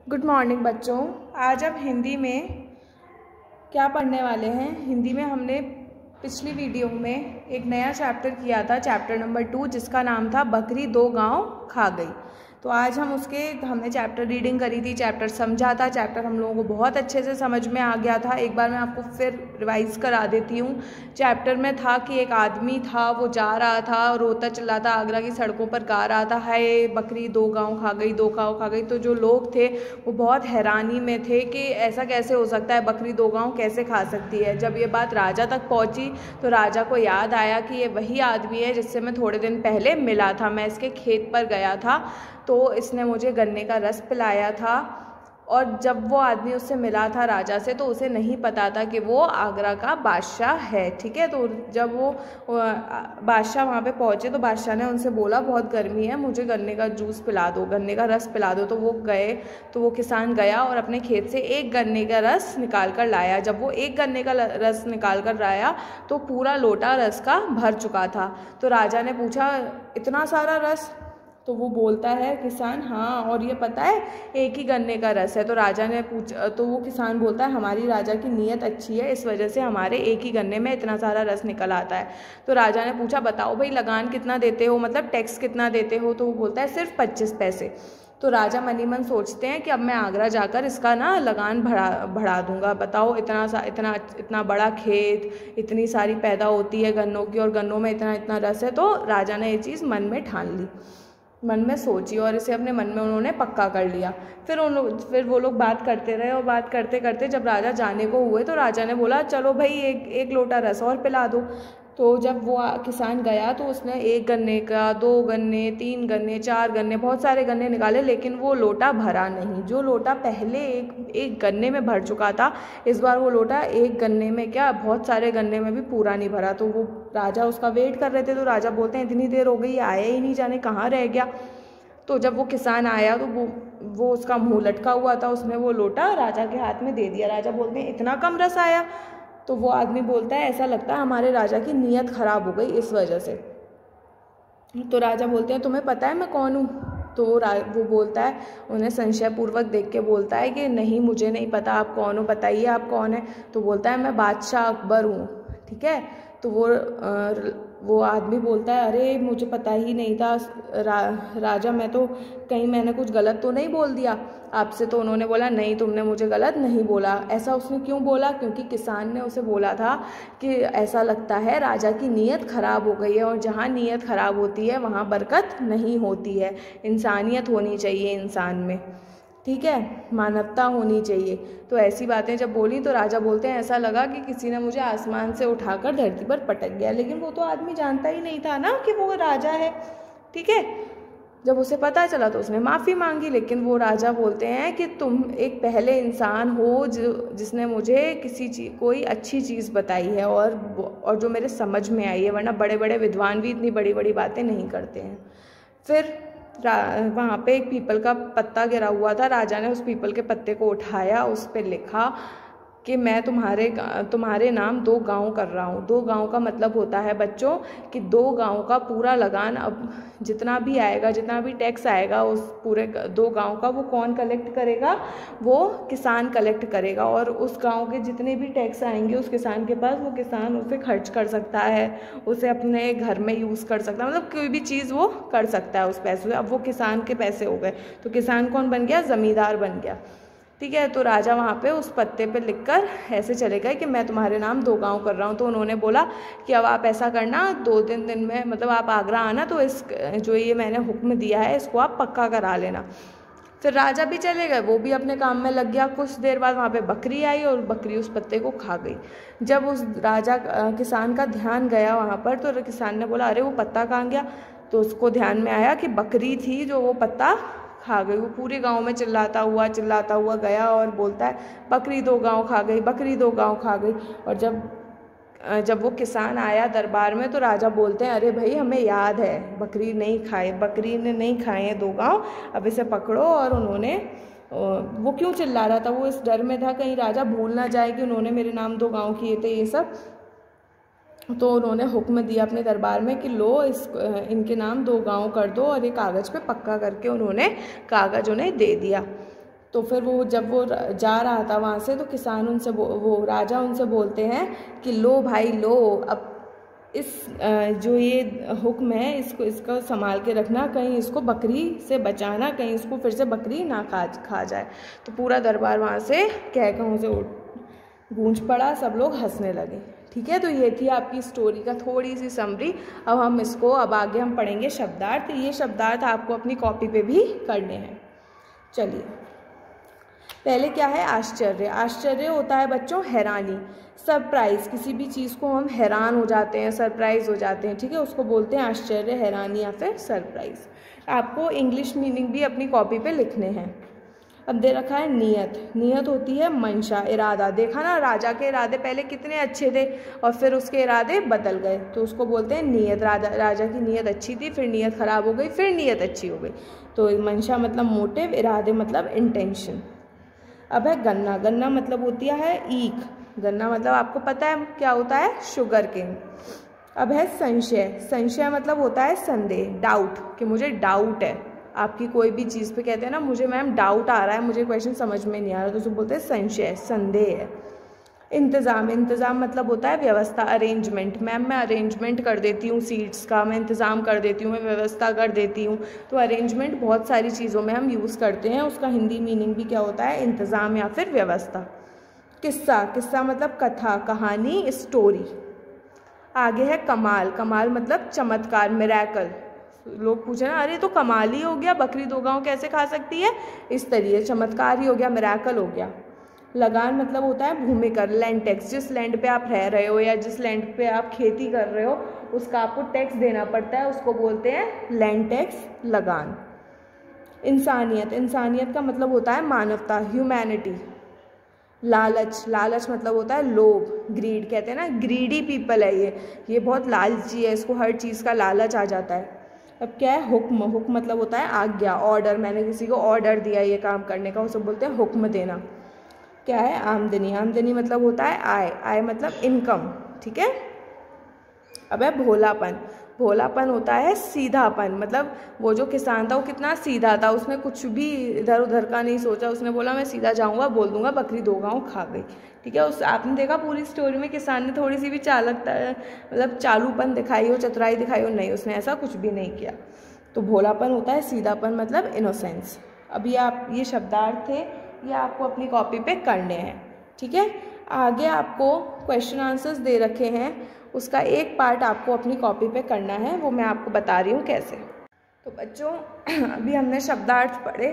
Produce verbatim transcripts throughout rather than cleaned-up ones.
Good morning बच्चों। आज अब हिंदी में क्या पढ़ने वाले हैं। हिंदी में हमने पिछली वीडियो में एक नया चैप्टर किया था, चैप्टर नंबर टू, जिसका नाम था बकरी दो गांव खा गई। तो आज हम उसके हमने चैप्टर रीडिंग करी थी, चैप्टर समझा था, चैप्टर हम लोगों को बहुत अच्छे से समझ में आ गया था। एक बार मैं आपको फिर रिवाइज करा देती हूँ। चैप्टर में था कि एक आदमी था, वो जा रहा था, रोता चिल्लाता आगरा की सड़कों पर गा रहा था, हाय बकरी दो गांव खा गई, दो गांव खा गई। तो जो लोग थे वो बहुत हैरानी में थे कि ऐसा कैसे हो सकता है, बकरी दो गांव कैसे खा सकती है। जब ये बात राजा तक पहुंची तो राजा को याद आया कि ये वही आदमी है जिससे मैं थोड़े दिन पहले मिला था। मैं इसके खेत पर गया था तो इसने मुझे गन्ने का रस पिलाया था। और जब वो आदमी उससे मिला था राजा से, तो उसे नहीं पता था कि वो आगरा का बादशाह है। ठीक है, तो जब वो बादशाह वहाँ पे पहुँचे तो बादशाह ने उनसे बोला बहुत गर्मी है, मुझे गन्ने का जूस पिला दो, गन्ने का रस पिला दो। तो वो गए, तो वो किसान गया और अपने खेत से एक गन्ने का रस निकाल कर लाया। जब वो एक गन्ने का रस निकाल कर लाया तो पूरा लोटा रस का भर चुका था। तो राजा ने पूछा इतना सारा रस? तो वो बोलता है किसान, हाँ, और ये पता है एक ही गन्ने का रस है। तो राजा ने पूछा, तो वो किसान बोलता है हमारी राजा की नीयत अच्छी है, इस वजह से हमारे एक ही गन्ने में इतना सारा रस निकल आता है। तो राजा ने पूछा बताओ भाई लगान कितना देते हो, मतलब टैक्स कितना देते हो? तो वो बोलता है सिर्फ पच्चीस पैसे। तो राजा मनी मन सोचते हैं कि अब मैं आगरा जाकर इसका ना लगान बढ़ा बढ़ा दूंगा। बताओ इतना सा इतना इतना बड़ा खेत, इतनी सारी पैदा होती है गन्नों की, और गन्नों में इतना इतना रस है। तो राजा ने ये चीज़ मन में ठान ली, मन में सोची, और इसे अपने मन में उन्होंने पक्का कर लिया। फिर उन लोग फिर वो लोग बात करते रहे, और बात करते करते जब राजा जाने को हुए तो राजा ने बोला चलो भाई एक एक लोटा रस और पिला दो। तो जब वो किसान गया तो उसने एक गन्ने का, दो गन्ने, तीन गन्ने, चार गन्ने, बहुत सारे गन्ने निकाले, लेकिन वो लोटा भरा नहीं। जो लोटा पहले एक एक गन्ने में भर चुका था, इस बार वो लोटा एक गन्ने में क्या, बहुत सारे गन्ने में भी पूरा नहीं भरा। तो वो राजा उसका वेट कर रहे थे। तो राजा बोलते हैं इतनी देर हो गई, आया ही नहीं, जाने कहाँ रह गया। तो जब वो किसान आया तो वो वो उसका मुँह लटका हुआ था, उसने वो लोटा राजा के हाथ में दे दिया। राजा बोलते हैं इतना कम रस आया? तो वो आदमी बोलता है ऐसा लगता है हमारे राजा की नीयत खराब हो गई इस वजह से। तो राजा बोलते हैं तुम्हें पता है मैं कौन हूँ? तो वो बोलता है, उन्हें संशय पूर्वक देख के बोलता है कि नहीं मुझे नहीं पता, आप कौन हो, बताइए आप कौन है। तो बोलता है मैं बादशाह अकबर हूँ। ठीक है, तो वो वो आदमी बोलता है अरे मुझे पता ही नहीं था रा, राजा, मैं तो कहीं मैंने कुछ गलत तो नहीं बोल दिया आपसे? तो उन्होंने बोला नहीं तुमने मुझे गलत नहीं बोला। ऐसा उसने क्यों बोला? क्योंकि किसान ने उसे बोला था कि ऐसा लगता है राजा की नीयत खराब हो गई है, और जहाँ नीयत खराब होती है वहाँ बरकत नहीं होती है। इंसानियत होनी चाहिए इंसान में, ठीक है, मानवता होनी चाहिए। तो ऐसी बातें जब बोली तो राजा बोलते हैं ऐसा लगा कि किसी ने मुझे आसमान से उठाकर धरती पर पटक गया। लेकिन वो तो आदमी जानता ही नहीं था ना कि वो राजा है। ठीक है, जब उसे पता चला तो उसने माफ़ी मांगी। लेकिन वो राजा बोलते हैं कि तुम एक पहले इंसान हो जो जिसने मुझे किसी चीज़ कोई अच्छी चीज़ बताई है और और जो मेरे समझ में आई है, वरना बड़े बड़े विद्वान भी इतनी बड़ी बड़ी बातें नहीं करते हैं। फिर वहाँ पे एक पीपल का पत्ता गिरा हुआ था। राजा ने उस पीपल के पत्ते को उठाया, उस पर लिखा कि मैं तुम्हारे तुम्हारे नाम दो गांव कर रहा हूँ। दो गांव का मतलब होता है बच्चों कि दो गांव का पूरा लगान, अब जितना भी आएगा, जितना भी टैक्स आएगा उस पूरे दो गांव का, वो कौन कलेक्ट करेगा? वो किसान कलेक्ट करेगा। और उस गांव के जितने भी टैक्स आएंगे उस किसान के पास, वो किसान उसे खर्च कर सकता है, उसे अपने घर में यूज़ कर सकता है, मतलब कोई भी चीज़ वो कर सकता है उस पैसे से। अब वो किसान के पैसे हो गए, तो किसान कौन बन गया? ज़मींदार बन गया। ठीक है, तो राजा वहाँ पे उस पत्ते पे लिखकर ऐसे चले गए कि मैं तुम्हारे नाम दो गांव कर रहा हूँ। तो उन्होंने बोला कि अब आप ऐसा करना, दो तीन दिन में, मतलब आप आगरा आना तो इस जो ये मैंने हुक्म दिया है इसको आप पक्का करा लेना। फिर राजा भी चले गए, वो भी अपने काम में लग गया। कुछ देर बाद वहाँ पे बकरी आई और बकरी उस पत्ते को खा गई। जब उस राजा किसान का ध्यान गया वहाँ पर, तो किसान ने बोला अरे वो पत्ता कहाँ गया? तो उसको ध्यान में आया कि बकरी थी जो वो पत्ता खा गई। वो पूरे गांव में चिल्लाता हुआ चिल्लाता हुआ गया और बोलता है बकरी दो गांव खा गई, बकरी दो गांव खा गई। और जब जब वो किसान आया दरबार में तो राजा बोलते हैं अरे भाई हमें याद है बकरी नहीं खाए, बकरी ने नहीं खाए हैं दो गांव, अब इसे पकड़ो। और उन्होंने वो क्यों चिल्ला रहा था? वो इस डर में था कहीं राजा भूल ना जाए कि उन्होंने मेरे नाम दो गांव किए थे ये सब। तो उन्होंने हुक्म दिया अपने दरबार में कि लो इस इनके नाम दो गांव कर दो, और एक कागज़ पे पक्का करके उन्होंने कागज़ उन्हें दे दिया। तो फिर वो जब वो जा रहा था वहाँ से, तो किसान उनसे वो राजा उनसे बोलते हैं कि लो भाई लो, अब इस जो ये हुक्म है इसको इसको संभाल के रखना, कहीं इसको बकरी से बचाना, कहीं इसको फिर से बकरी ना खा खा जाए। तो पूरा दरबार वहाँ से कह कहूँ से गूंज पड़ा, सब लोग हंसने लगे। ठीक है, तो ये थी आपकी स्टोरी का थोड़ी सी समरी। अब हम इसको अब आगे हम पढ़ेंगे शब्दार्थ। ये शब्दार्थ आपको अपनी कॉपी पे भी करने हैं। चलिए, पहले क्या है? आश्चर्य। आश्चर्य होता है बच्चों हैरानी, सरप्राइज। किसी भी चीज़ को हम हैरान हो जाते हैं, सरप्राइज हो जाते हैं, ठीक है, उसको बोलते हैं आश्चर्य, हैरानी या फिर सरप्राइज। आपको इंग्लिश मीनिंग भी अपनी कॉपी पे लिखने हैं। अब दे रखा है नियत। नियत होती है मंशा, इरादा। देखा ना, राजा के इरादे पहले कितने अच्छे थे और फिर उसके इरादे बदल गए, तो उसको बोलते हैं नियत। राजा राजा की नियत अच्छी थी, फिर नियत खराब हो गई, फिर नियत अच्छी हो गई। तो मंशा मतलब मोटिव, इरादे मतलब इंटेंशन। अब है गन्ना। गन्ना मतलब होती है ईख। गन्ना मतलब आपको पता है क्या होता है? Sugar cane. अब है संशय। संशय मतलब होता है संदेह, डाउट, कि मुझे डाउट है आपकी कोई भी चीज़ पे। कहते हैं ना, मुझे मैम डाउट आ रहा है, मुझे क्वेश्चन समझ में नहीं आ रहा, तो उसको बोलते हैं संशय, संदेह है। इंतज़ाम। इंतज़ाम मतलब होता है व्यवस्था, अरेंजमेंट। मैम मैं अरेंजमेंट कर देती हूँ सीट्स का, मैं इंतज़ाम कर देती हूँ, मैं व्यवस्था कर देती हूँ। तो अरेंजमेंट बहुत सारी चीज़ों में हम यूज़ करते हैं। उसका हिंदी मीनिंग भी क्या होता है? इंतज़ाम या फिर व्यवस्था। किस्सा। किस्सा मतलब कथा, कहानी, स्टोरी। आगे है कमाल। कमाल मतलब चमत्कार, मिरेकल। लोग पूछे ना, अरे तो कमाल ही हो गया, बकरी दो गांव कैसे खा सकती है? इस तरीके चमत्कार ही हो गया, मिरेकल हो गया। लगान मतलब होता है भूमि कर, लैंड टैक्स। जिस लैंड पे आप रह रहे हो या जिस लैंड पे आप खेती कर रहे हो उसका आपको टैक्स देना पड़ता है, उसको बोलते हैं लैंड टैक्स, लगान। इंसानियत। इंसानियत का मतलब होता है मानवता, ह्यूमैनिटी। लालच। लालच मतलब होता है लोभ, ग्रीड। कहते हैं ना ग्रीडी पीपल है ये ये बहुत लालची है, इसको हर चीज़ का लालच आ जाता है। अब क्या है? हुक्म। हुक्म मतलब होता है आज्ञा, ऑर्डर। मैंने किसी को ऑर्डर दिया ये काम करने का, उसे बोलते हैं हुक्म देना। क्या है? आमदनी। आमदनी मतलब होता है आय। आय मतलब इनकम। ठीक है। अब है भोलापन। भोलापन होता है सीधापन। मतलब वो जो किसान था वो कितना सीधा था, उसने कुछ भी इधर उधर का नहीं सोचा, उसने बोला मैं सीधा जाऊंगा, बोल दूंगा बकरी दो गांव खा गई। ठीक है। उस आपने देखा पूरी स्टोरी में किसान ने थोड़ी सी भी चालकता मतलब चालूपन दिखाई हो, चतुराई दिखाई हो? नहीं, उसने ऐसा कुछ भी नहीं किया। तो भोलापन होता है सीधापन मतलब इनोसेंस। अभी आप ये शब्दार्थ थे, ये आपको अपनी कॉपी पे करने हैं। ठीक है। आगे आपको क्वेश्चन आंसर्स दे रखे हैं, उसका एक पार्ट आपको अपनी कॉपी पे करना है, वो मैं आपको बता रही हूँ कैसे। तो बच्चों अभी हमने शब्दार्थ पढ़े,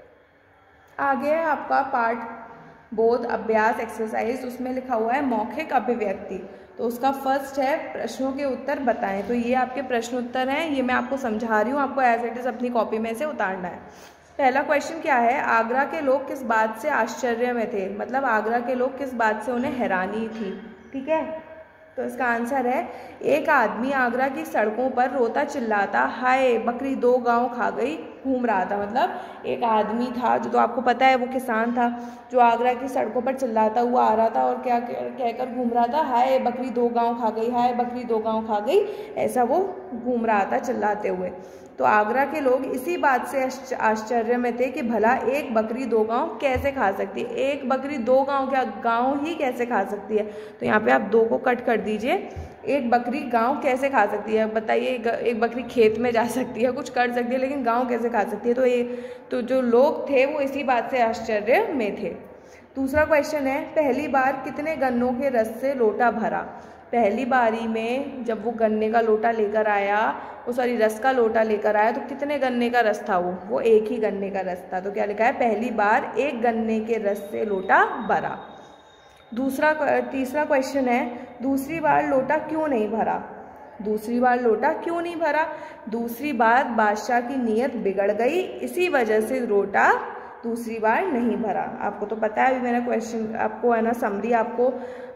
आगे है आपका पार्ट बोध अभ्यास एक्सरसाइज। उसमें लिखा हुआ है मौखिक अभिव्यक्ति। तो उसका फर्स्ट है प्रश्नों के उत्तर बताएं। तो ये आपके प्रश्न उत्तर हैं, ये मैं आपको समझा रही हूँ, आपको एज इट इज़ अपनी कॉपी में से उतारना है। पहला क्वेश्चन क्या है? आगरा के लोग किस बात से आश्चर्य में थे? मतलब आगरा के लोग किस बात से उन्हें हैरानी थी? ठीक है। तो इसका आंसर है एक आदमी आगरा की सड़कों पर रोता चिल्लाता हाय बकरी दो गांव खा गई घूम रहा था। मतलब एक आदमी था जो, तो आपको पता है वो किसान था, जो आगरा की सड़कों पर चिल्लाता हुआ आ रहा था और क्या कहकर घूम रहा था? हाय बकरी दो गांव खा गई, हाय बकरी दो गांव खा गई, ऐसा वो घूम रहा था चिल्लाते हुए। तो आगरा के लोग इसी बात से आश्चर्य में थे कि भला एक बकरी दो गांव कैसे खा सकती है? एक बकरी दो गांव, क्या गांव ही कैसे खा सकती है? तो यहाँ पे आप दो को कट कर दीजिए। एक बकरी गांव कैसे खा सकती है? बताइए, एक बकरी खेत में जा सकती है, कुछ कर सकती है, लेकिन गांव कैसे खा सकती है? तो ये तो जो लोग थे वो इसी बात से आश्चर्य में थे। दूसरा क्वेश्चन है पहली बार कितने गन्नों के रस से लोटा भरा? पहली बारी में जब वो गन्ने का लोटा लेकर आया, वो सॉरी रस का लोटा लेकर आया, तो कितने गन्ने का रस था? वो वो एक ही गन्ने का रस था। तो क्या लिखा है? पहली बार एक गन्ने के रस से लोटा भरा। दूसरा तीसरा क्वेश्चन है दूसरी बार लोटा क्यों नहीं भरा? दूसरी बार लोटा क्यों नहीं भरा? दूसरी बार बादशाह की नीयत बिगड़ गई, इसी वजह से लोटा दूसरी बार नहीं भरा। आपको तो पता है, अभी मैंने क्वेश्चन आपको है ना समरी आपको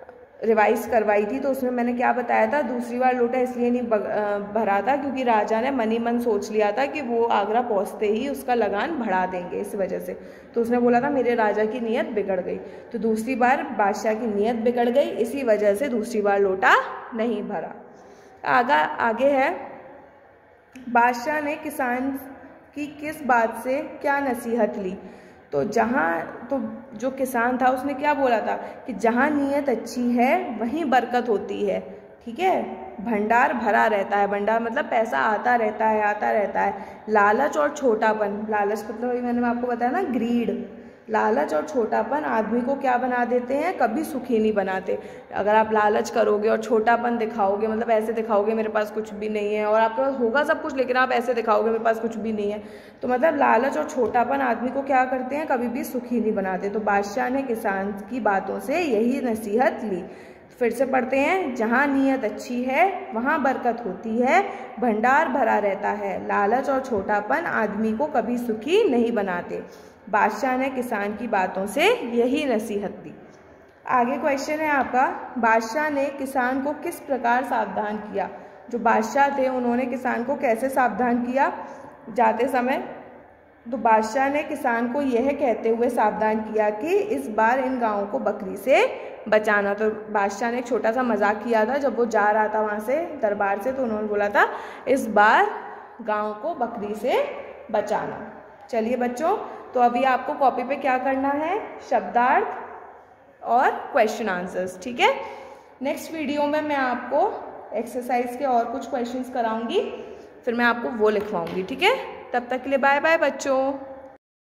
रिवाइज करवाई थी, तो उसमें मैंने क्या बताया था? दूसरी बार लोटा इसलिए नहीं भरा था क्योंकि राजा ने मन ही मन सोच लिया था कि वो आगरा पहुंचते ही उसका लगान बढ़ा देंगे, इस वजह से। तो उसने बोला था मेरे राजा की नीयत बिगड़ गई, तो दूसरी बार बादशाह की नीयत बिगड़ गई, इसी वजह से दूसरी बार लोटा नहीं भरा। आगा आगे है बादशाह ने किसान की किस बात से क्या नसीहत ली? तो जहाँ तो जो किसान था उसने क्या बोला था कि जहाँ नीयत अच्छी है वहीं बरकत होती है, ठीक है। भंडार भरा रहता है, भंडार मतलब पैसा आता रहता है आता रहता है। लालच और छोटापन, लालच मतलब वही मैंने आपको बताया ना, ग्रीड। लालच और छोटापन आदमी को क्या बना देते हैं, कभी सुखी नहीं बनाते। अगर आप लालच करोगे और छोटापन दिखाओगे, मतलब ऐसे दिखाओगे मेरे पास कुछ भी नहीं है, और आपके पास होगा सब कुछ लेकिन आप ऐसे दिखाओगे मेरे पास कुछ भी नहीं है, तो मतलब लालच और छोटापन आदमी को क्या करते हैं, कभी भी सुखी नहीं बनाते। तो बादशाह ने किसान की बातों से यही नसीहत ली। फिर से पढ़ते हैं, जहाँ नीयत अच्छी है वहाँ बरकत होती है, भंडार भरा रहता है। लालच और छोटापन आदमी को कभी सुखी नहीं बनाते। बादशाह ने किसान की बातों से यही नसीहत दी। आगे क्वेश्चन है आपका, बादशाह ने किसान को किस प्रकार सावधान किया। जो बादशाह थे उन्होंने किसान को कैसे सावधान किया जाते समय, तो बादशाह ने किसान को यह कहते हुए सावधान किया कि इस बार इन गायों को बकरी से बचाना। तो बादशाह ने एक छोटा सा मजाक किया था जब वो जा रहा था वहाँ से दरबार से, तो उन्होंने बोला था इस बार गायों को बकरी से बचाना। चलिए बच्चों, तो अभी आपको कॉपी पे क्या करना है, शब्दार्थ और क्वेश्चन आंसर्स, ठीक है। नेक्स्ट वीडियो में मैं आपको एक्सरसाइज के और कुछ क्वेश्चंस कराऊंगी, फिर मैं आपको वो लिखवाऊंगी, ठीक है। तब तक के लिए बाय बाय बच्चों।